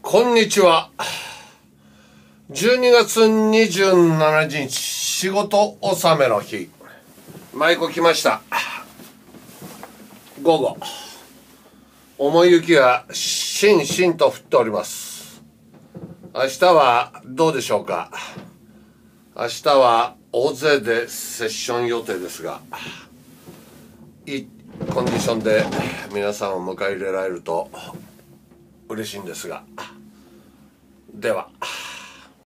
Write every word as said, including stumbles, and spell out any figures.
こんにちは。じゅうにがつにじゅうしちにち、仕事納めの日。舞妓来ました。午後。重い雪がしんしんと降っております。明日はどうでしょうか。明日は大勢でセッション予定ですが、いいコンディションで皆さんを迎え入れられると嬉しいんですが、では。